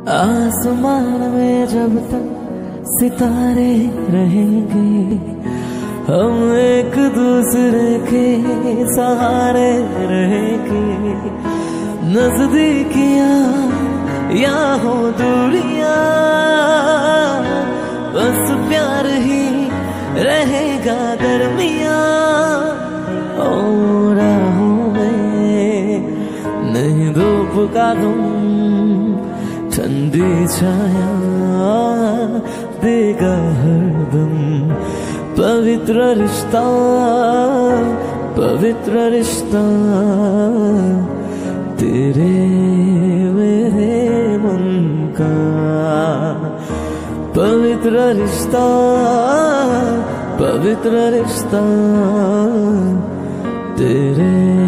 आसमान में जब तक सितारे रहेंगे, हम एक दूसरे के सहारे रहेंगे। नजदीकियां या हो दूरियां, बस प्यार ही रहेगा दरमियां। और राहों में नहीं धूप का गम, ठंडी छाया देगा हरदम। पवित्र रिश्ता, पवित्र रिश्ता, तेरे मेरे मन का। पवित्र रिश्ता, पवित्र रिश्ता, तेरे